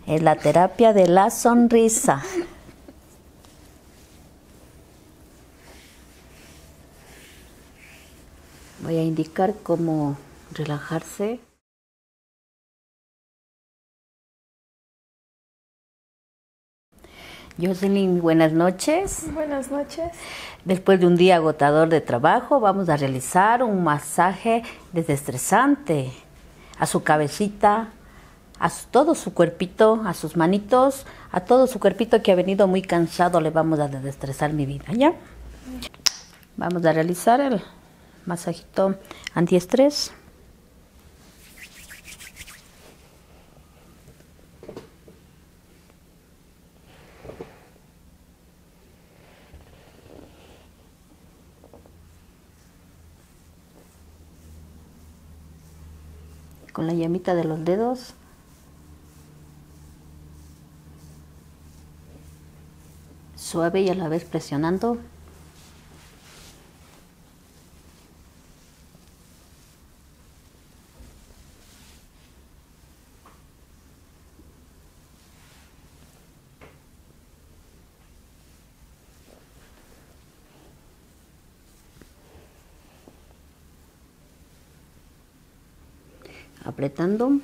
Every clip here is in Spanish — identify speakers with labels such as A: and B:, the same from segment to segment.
A: Es la terapia de la sonrisa. Voy a indicar cómo relajarse. Jocelyn, buenas noches.
B: Buenas noches.
A: Después de un día agotador de trabajo, vamos a realizar un masaje desestresante a su cabecita, a todo su cuerpito, a sus manitos, a todo su cuerpito que ha venido muy cansado. Le vamos a desestresar, mi vida, ¿ya? Vamos a realizar el masajito antiestrés. Con la yemita de los dedos. Suave y a la vez presionando. Apretando.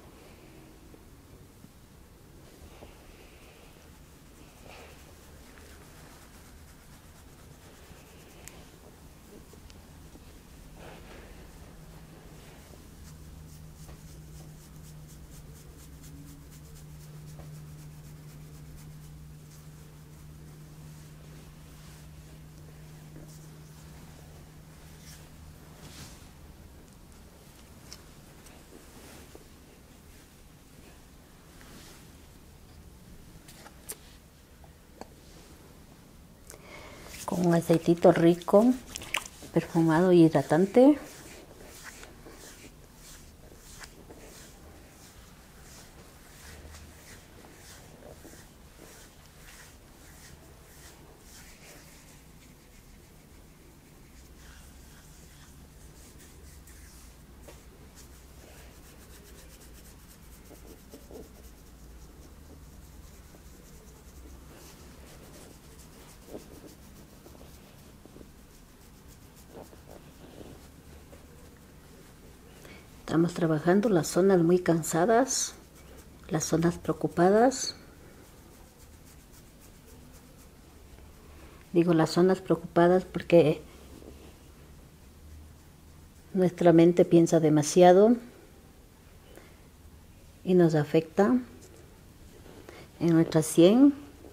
A: Con un aceitito rico, perfumado y hidratante. Estamos trabajando las zonas muy cansadas, las zonas preocupadas. Digo las zonas preocupadas porque nuestra mente piensa demasiado y nos afecta en nuestra sien.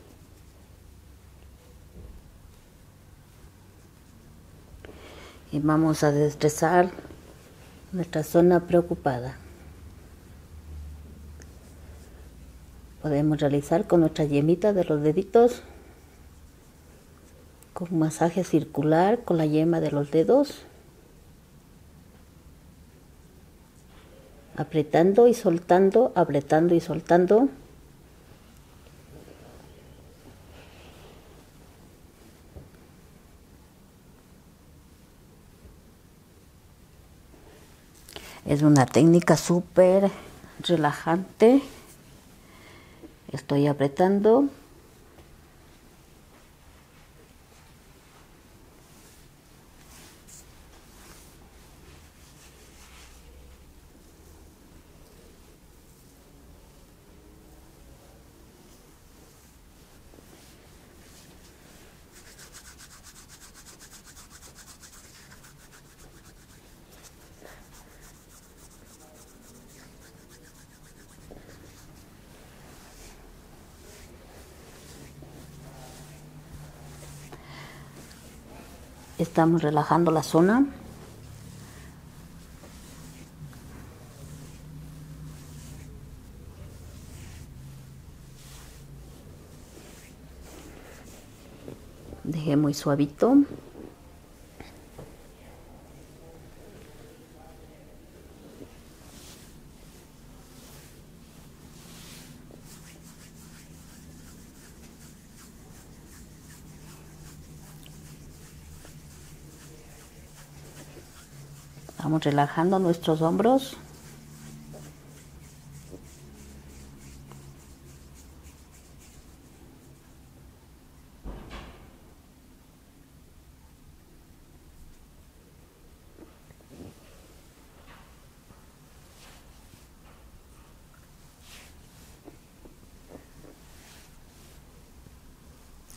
A: Y vamos a desestresar nuestra zona preocupada. Podemos realizar con nuestra yemita de los deditos, con un masaje circular con la yema de los dedos, apretando y soltando, apretando y soltando. Es una técnica súper relajante. Estoy apretando. Estamos relajando la zona. Dejé muy suavito. Vamos relajando nuestros hombros.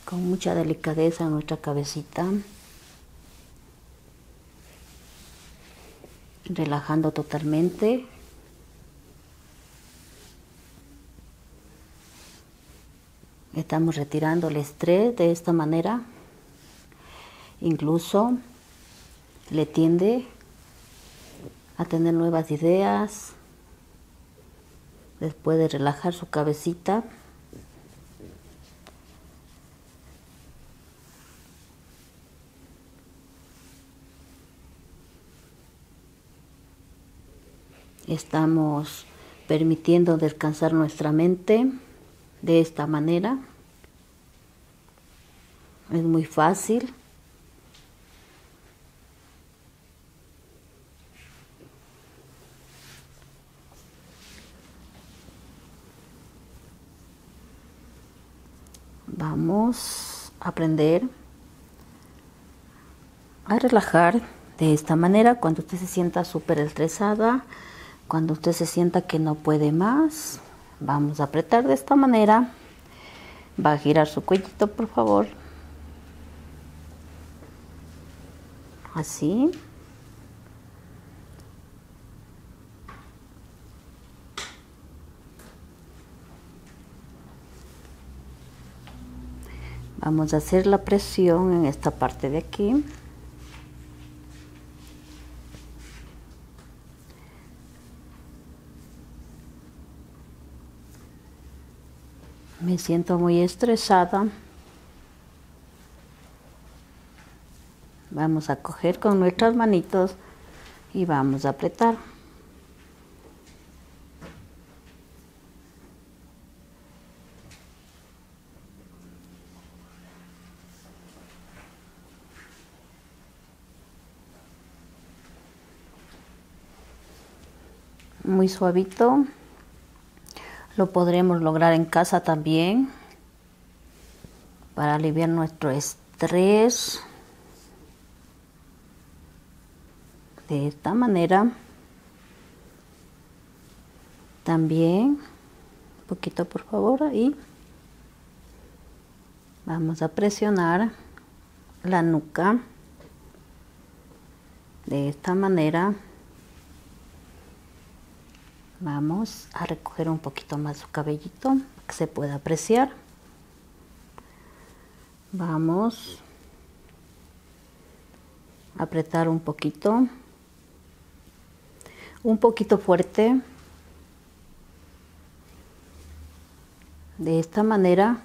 A: con mucha delicadeza en nuestra cabecita, relajando totalmente. Estamos retirando el estrés de esta manera. Incluso le tiende a tener nuevas ideas después de relajar su cabecita. Estamos permitiendo descansar nuestra mente de esta manera. Es muy fácil. Vamos a aprender a relajar de esta manera cuando usted se sienta súper estresada, cuando usted se sienta que no puede más. Vamos a apretar de esta manera. Va a girar su cuellito, por favor. Así. Vamos a hacer la presión en esta parte de aquí. Me siento muy estresada. Vamos a coger con nuestras manitos y vamos a apretar. Muy suavito. Lo podremos lograr en casa también para aliviar nuestro estrés. De esta manera. También, un poquito por favor, ahí. Vamos a presionar la nuca. De esta manera. Vamos a recoger un poquito más su cabellito, que se pueda apreciar. Vamos a apretar un poquito fuerte. De esta manera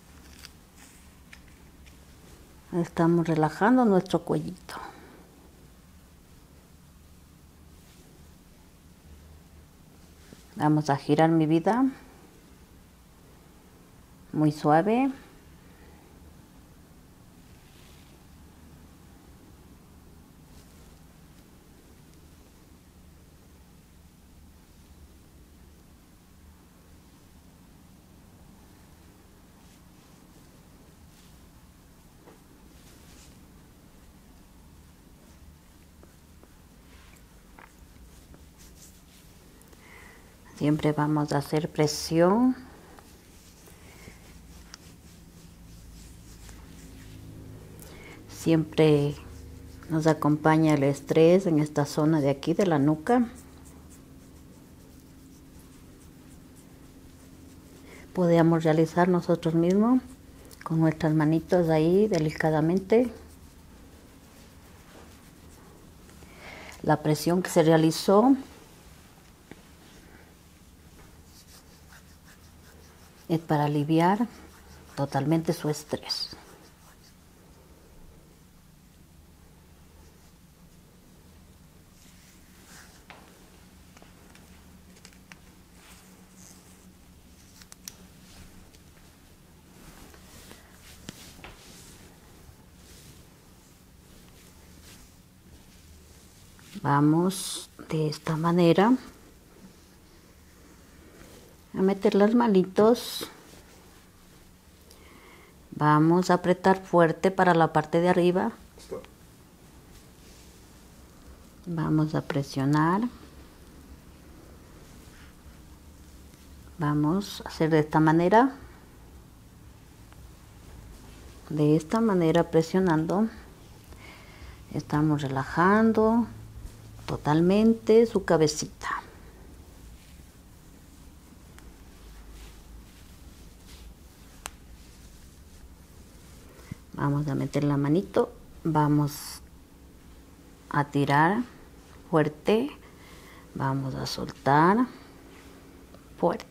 A: estamos relajando nuestro cuellito. Vamos a girar mi vida muy suave. Siempre vamos a hacer presión. Siempre nos acompaña el estrés en esta zona de aquí de la nuca. Podemos realizar nosotros mismos con nuestras manitos ahí delicadamente. La presión que se realizó es para aliviar totalmente su estrés. Vamos de esta manera a meter las manitos. Vamos a apretar fuerte para la parte de arriba. Vamos a presionar. Vamos a hacer de esta manera. De esta manera, presionando, estamos relajando totalmente su cabecita. Vamos a meter la manito, vamos a tirar fuerte, vamos a soltar fuerte.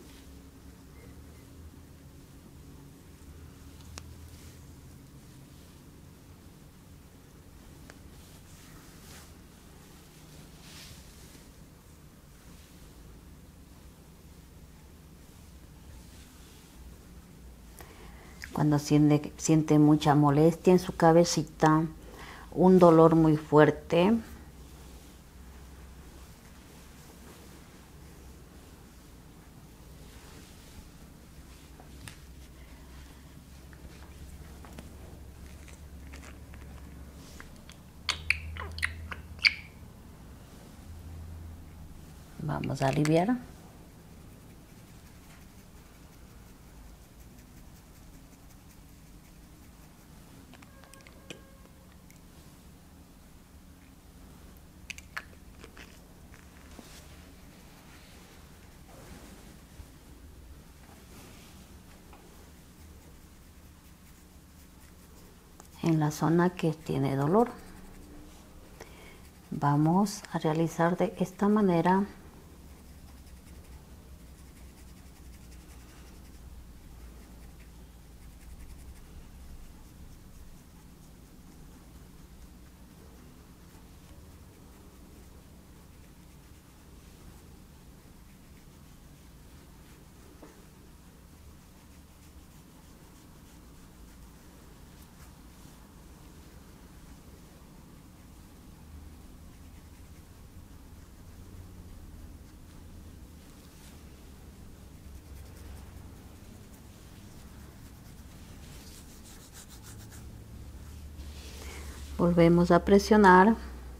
A: Cuando siente mucha molestia en su cabecita, un dolor muy fuerte, vamos a aliviar. En la zona que tiene dolor. Vamos a realizar de esta manera. Volvemos a presionar.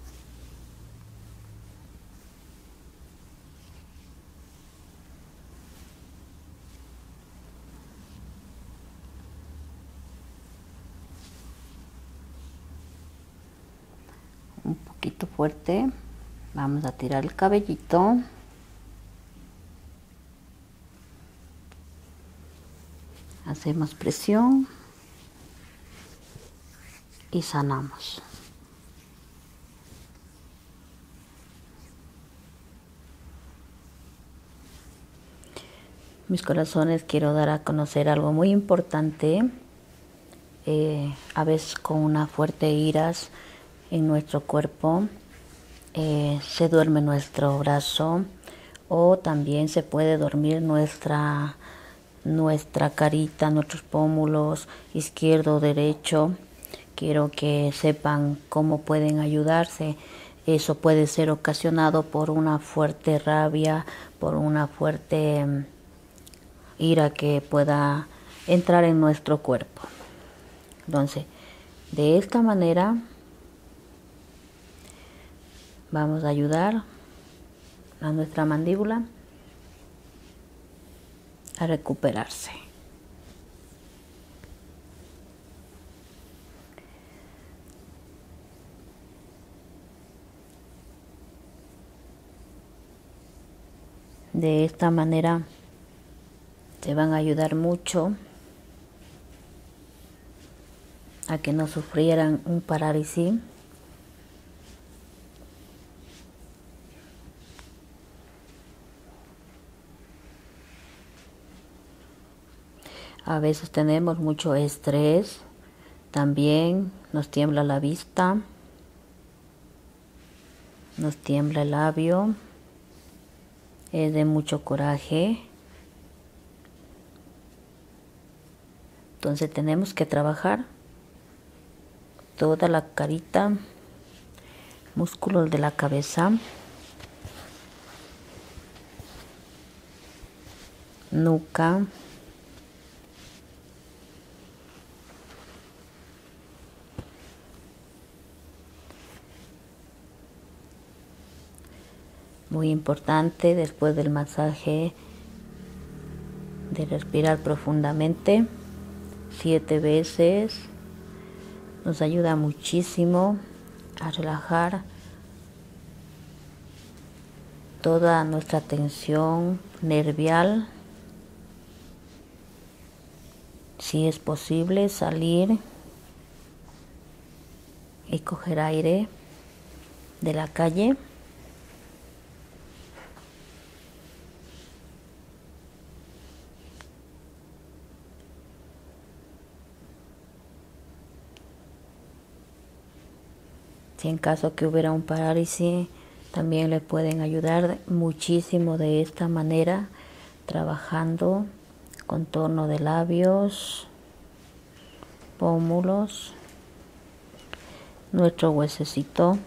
A: Un poquito fuerte. Vamos a tirar el cabellito. Hacemos presión. Y sanamos. Mis corazones, quiero dar a conocer algo muy importante. A veces con una fuerte iras en nuestro cuerpo, se duerme nuestro brazo o también se puede dormir nuestra carita, nuestros pómulos izquierdo o derecho. Quiero que sepan cómo pueden ayudarse. Eso puede ser ocasionado por una fuerte rabia, por una fuerte ira que pueda entrar en nuestro cuerpo. Entonces, de esta manera vamos a ayudar a nuestra mandíbula a recuperarse. De esta manera te van a ayudar mucho a que no sufrieran un parálisis. A veces tenemos mucho estrés, también nos tiembla la vista, nos tiembla el labio, es de mucho coraje. Entonces tenemos que trabajar toda la carita, músculos de la cabeza, nuca, muy importante después del masaje de respirar profundamente 7 veces. Nos ayuda muchísimo a relajar toda nuestra tensión nervial. Si es posible, salir y coger aire de la calle. Si en caso que hubiera un parálisis, también le pueden ayudar muchísimo de esta manera, trabajando contorno de labios, pómulos, nuestro huesecito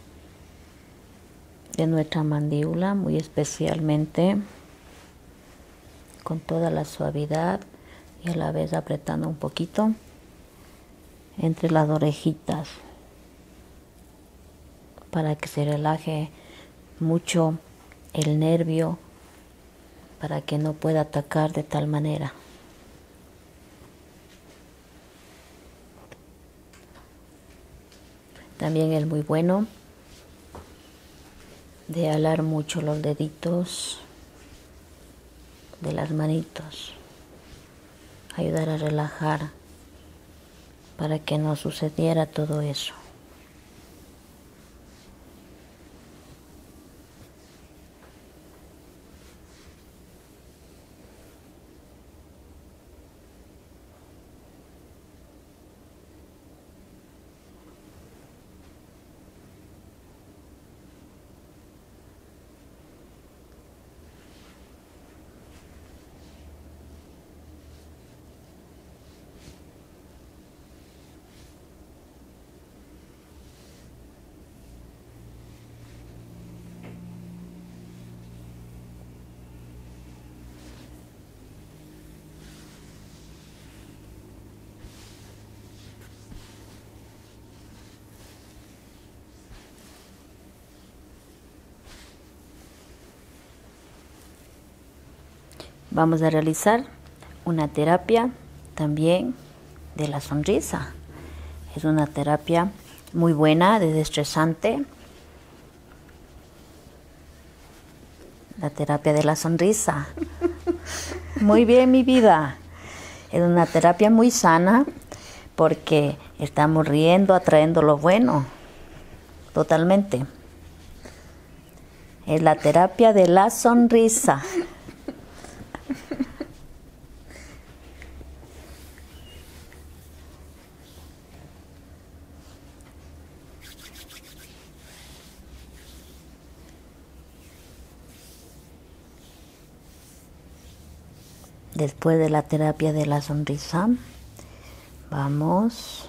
A: de nuestra mandíbula, muy especialmente, con toda la suavidad y a la vez apretando un poquito entre las orejitas, para que se relaje mucho el nervio, para que no pueda atacar de tal manera. También es muy bueno de alar mucho los deditos de las manitos, ayudar a relajar para que no sucediera todo eso. Vamos a realizar una terapia también de la sonrisa. Es una terapia muy buena, desestresante. La terapia de la sonrisa. Muy bien, mi vida. Es una terapia muy sana porque estamos riendo, atrayendo lo bueno. Totalmente. Es la terapia de la sonrisa. Después de la terapia de la sonrisa, vamos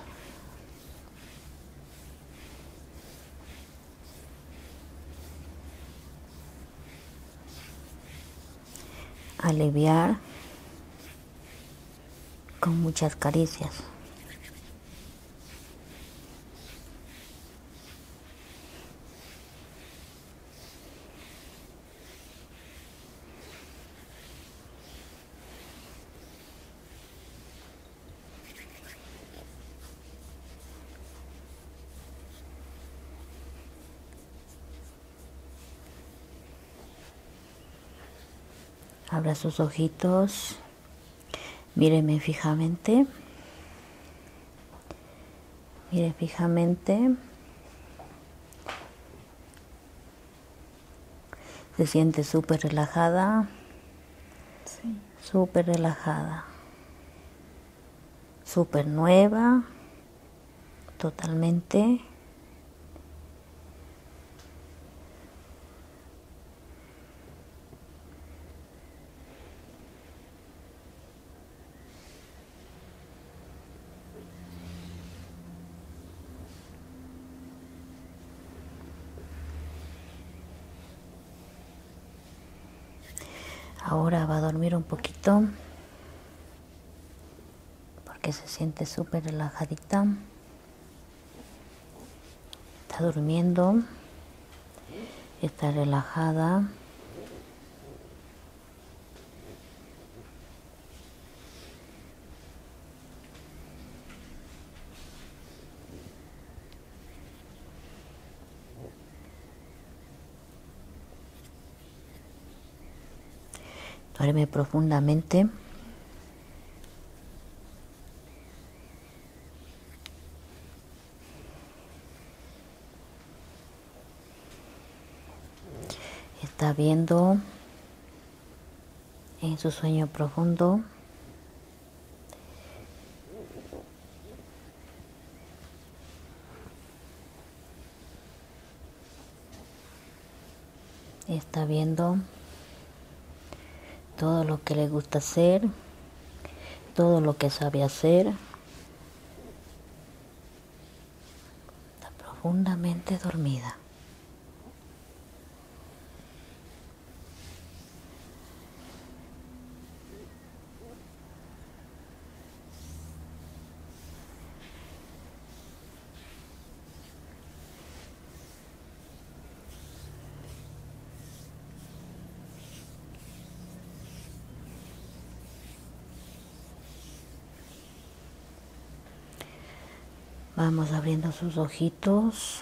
A: a aliviar con muchas caricias. Abra sus ojitos, míreme fijamente, mire fijamente. Se siente súper relajada,
B: Sí.
A: súper relajada, súper nueva, totalmente. Ahora va a dormir un poquito porque se siente súper relajadita. Está durmiendo, está relajada. Duerme profundamente. Está viendo en su sueño profundo está viendo todo lo que le gusta hacer, todo lo que sabe hacer. Está profundamente dormida. Vamos abriendo sus ojitos.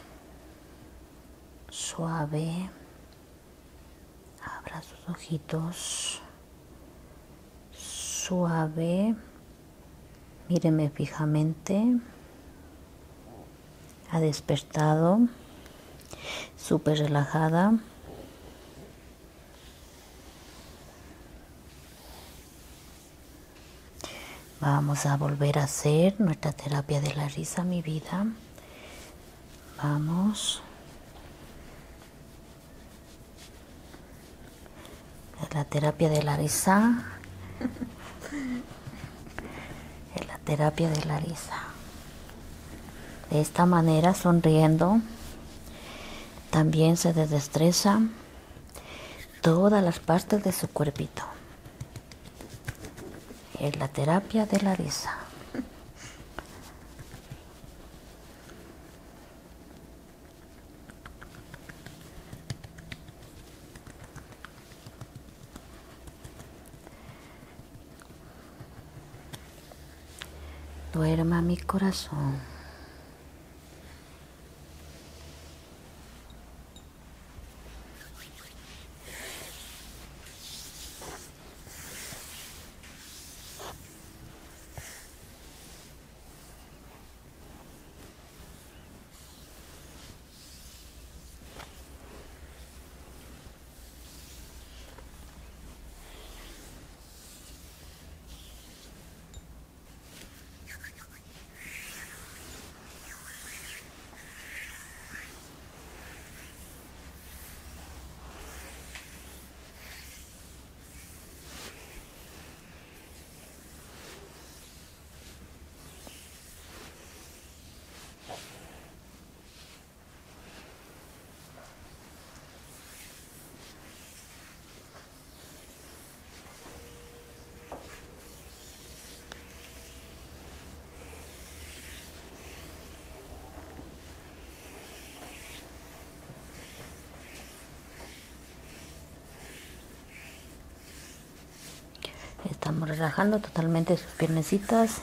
A: Suave. Abra sus ojitos. Suave. Míreme fijamente. Ha despertado. Súper relajada. Vamos a volver a hacer nuestra terapia de la risa, mi vida. Vamos. La terapia de la risa. Es la terapia de la risa. De esta manera, sonriendo, también se desestresa todas las partes de su cuerpito. Es la terapia de la risa. Duerma mi corazón. Estamos relajando totalmente sus piernecitas.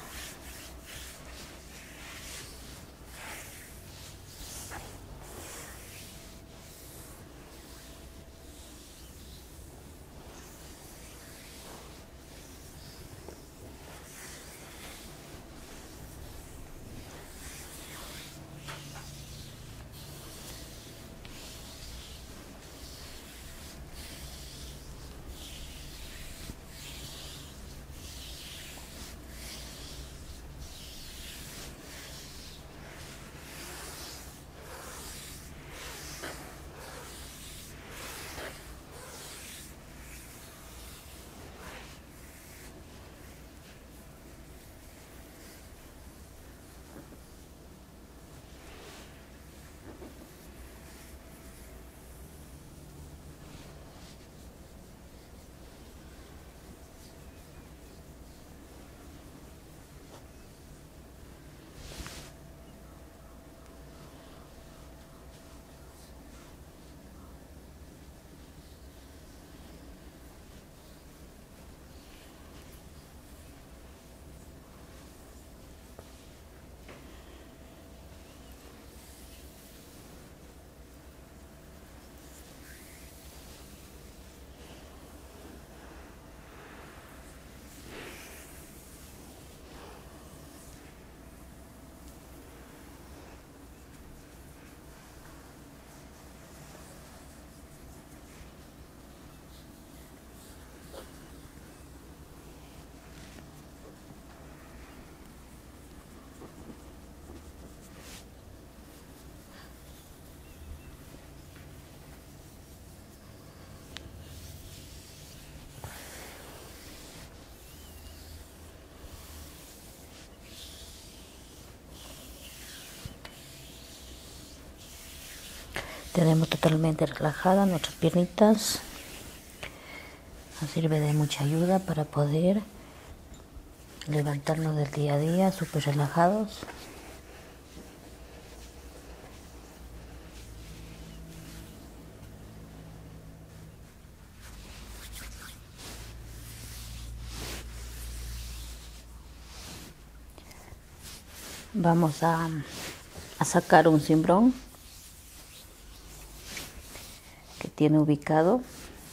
A: Tenemos totalmente relajadas nuestras piernitas. Nos sirve de mucha ayuda para poder levantarnos del día a día súper relajados. Vamos a sacar un cimbrón que tiene ubicado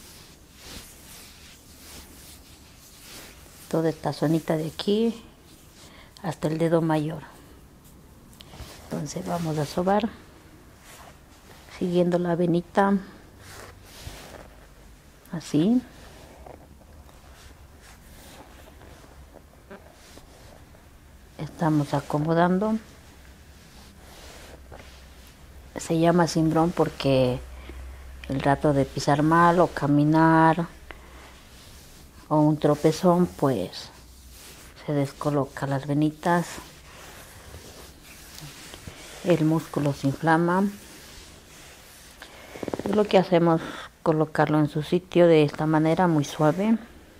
A: toda esta zonita de aquí hasta el dedo mayor. Entonces vamos a sobar siguiendo la venita así. Estamos acomodando. Se llama cimbrón porque el rato de pisar mal o caminar o un tropezón, pues se descoloca las venitas, el músculo se inflama. Y lo que hacemos es colocarlo en su sitio de esta manera muy suave.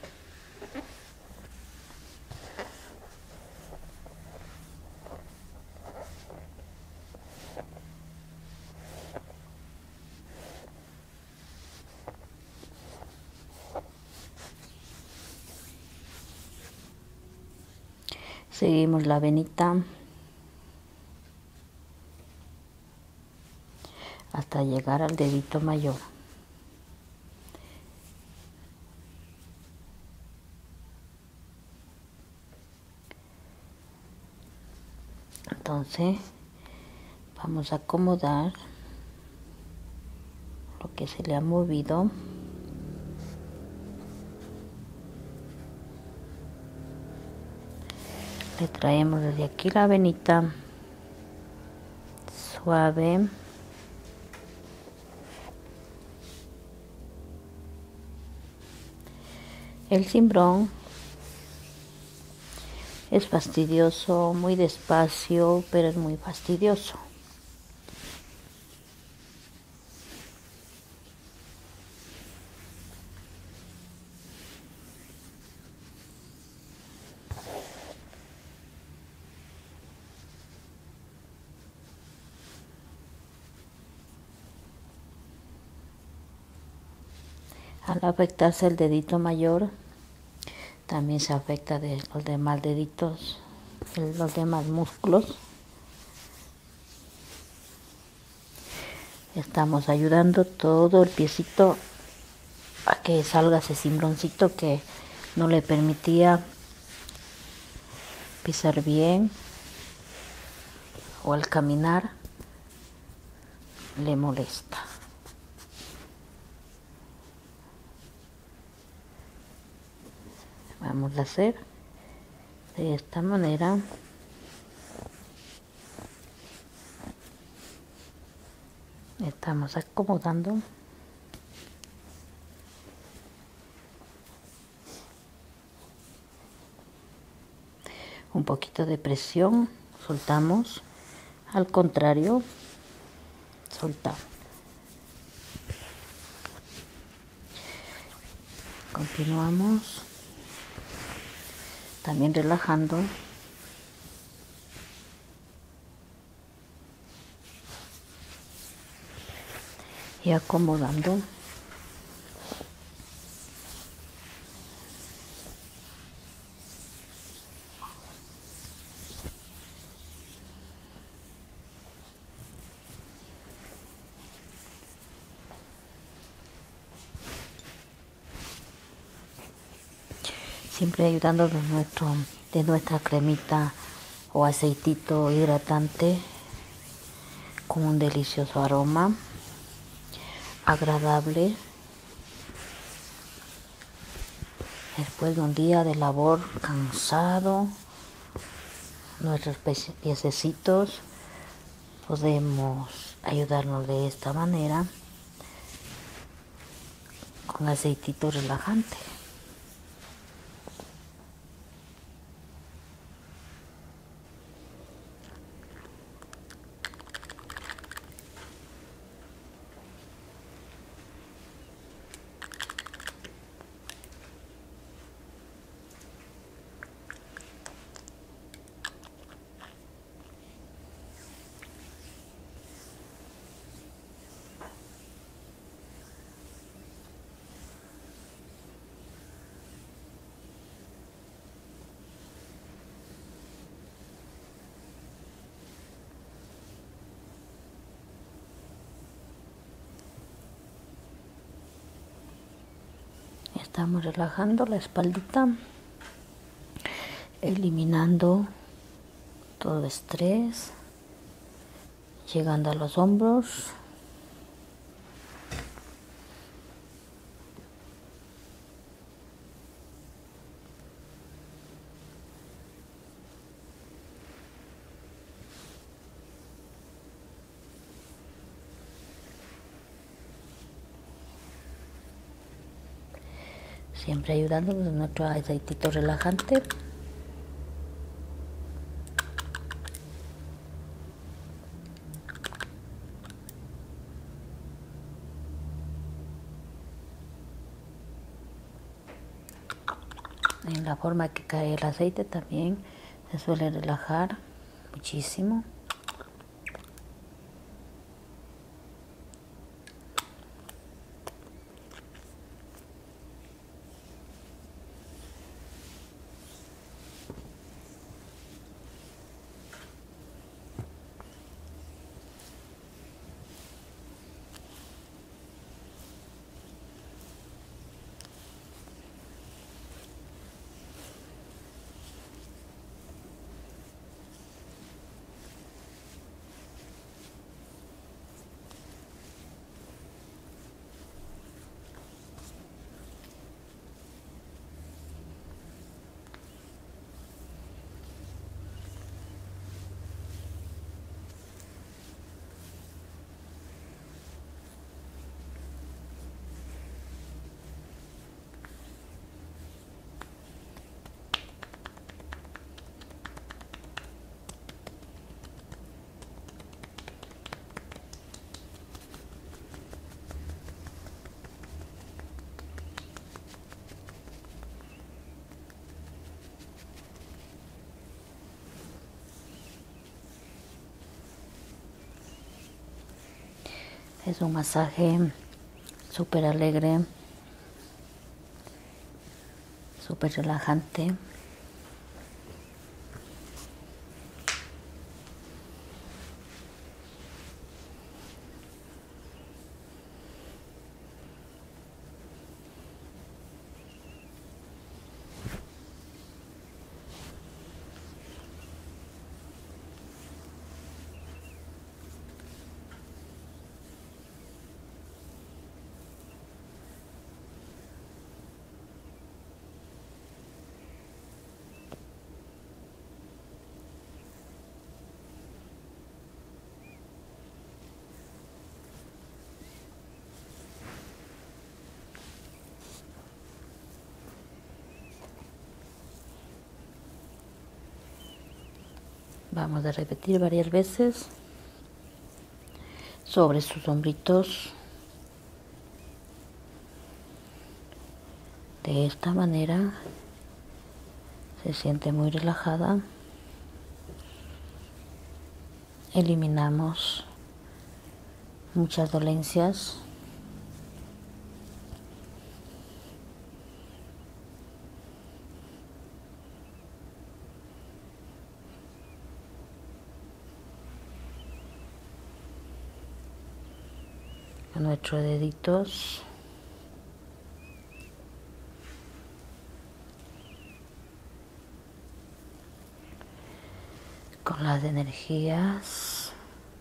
A: Seguimos la venita hasta llegar al dedito mayor. Entonces vamos a acomodar lo que se le ha movido. Le traemos desde aquí la venita suave. El cimbrón es fastidioso, muy despacio, pero es muy fastidioso. Al afectarse el dedito mayor, también se afecta de los demás deditos, los demás músculos. Estamos ayudando todo el piecito a que salga ese cimbroncito que no le permitía pisar bien, o al caminar le molesta. Vamos a hacer de esta manera. Estamos acomodando. Un poquito de presión, soltamos. Al contrario, soltamos. Continuamos. También relajando. Y acomodando. Siempre ayudando de nuestra cremita o aceitito hidratante con un delicioso aroma agradable. Después de un día de labor cansado, nuestros piececitos podemos ayudarnos de esta manera con aceitito relajante. Estamos relajando la espaldita, eliminando todo estrés, llegando a los hombros. Siempre ayudando con nuestro aceitito relajante. En la forma que cae el aceite también se suele relajar muchísimo. Es un masaje súper alegre, súper relajante. Vamos a repetir varias veces sobre sus hombritos. De esta manera se siente muy relajada. Eliminamos muchas dolencias. Con nuestros deditos con las energías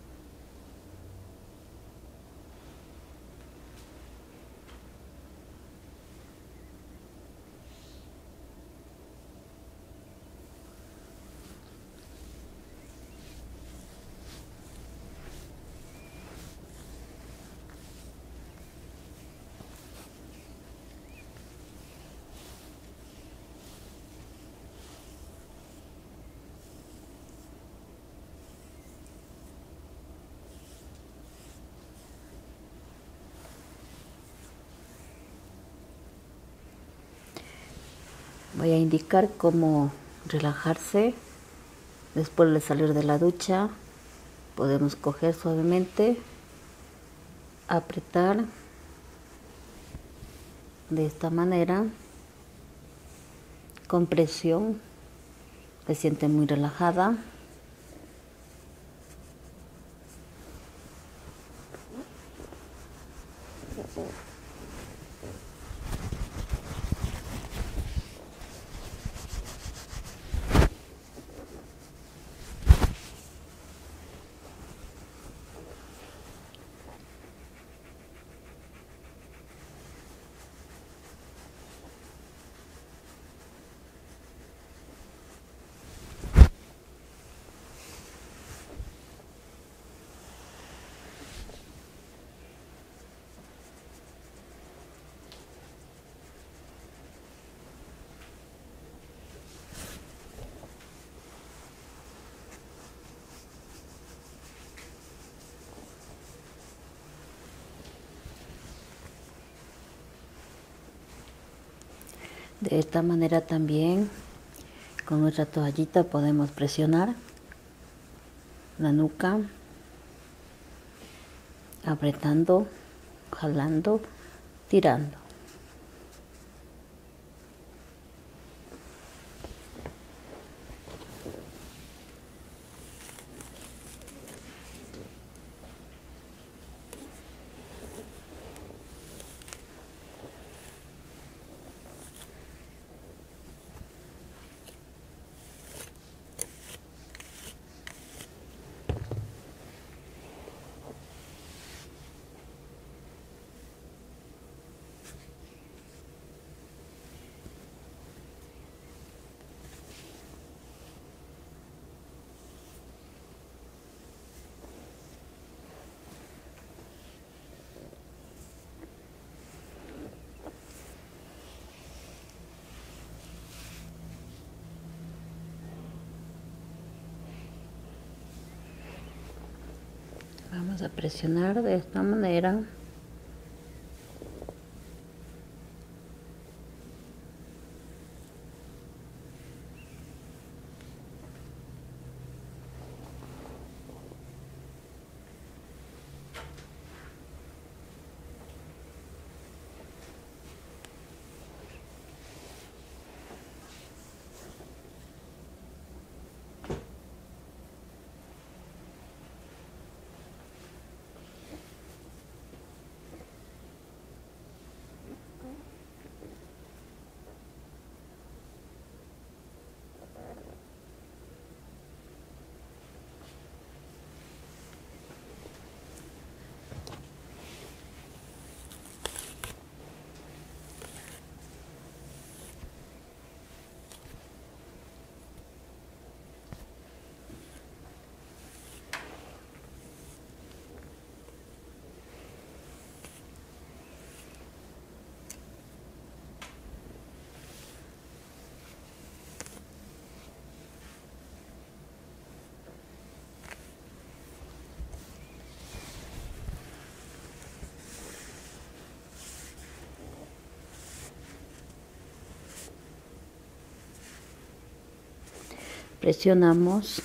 A: voy a indicar cómo relajarse después de salir de la ducha. Podemos coger suavemente, apretar de esta manera, con presión, se siente muy relajada. De esta manera también con nuestra toallita podemos presionar la nuca, apretando, jalando, tirando. Vamos a presionar de esta manera. Presionamos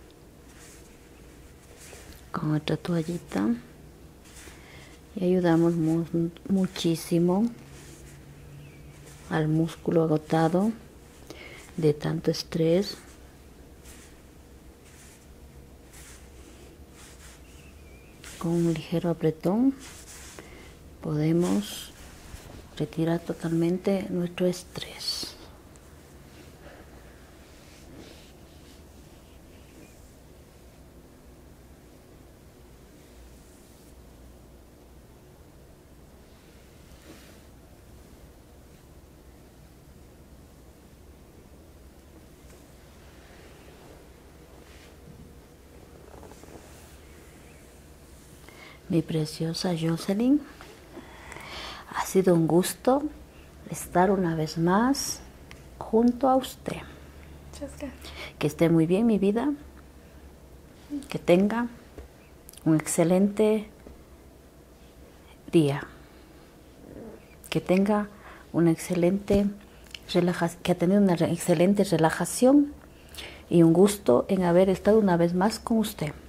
A: con otra toallita y ayudamos muchísimo al músculo agotado de tanto estrés. Con un ligero apretón podemos retirar totalmente nuestro estrés. Mi preciosa Jocelyn, ha sido un gusto estar una vez más junto a usted.
B: Muchas gracias.
A: Que esté muy bien, mi vida. Que tenga un excelente día. Que tenga una excelente relajación, que ha tenido una excelente relajación y un gusto en haber estado una vez más con usted.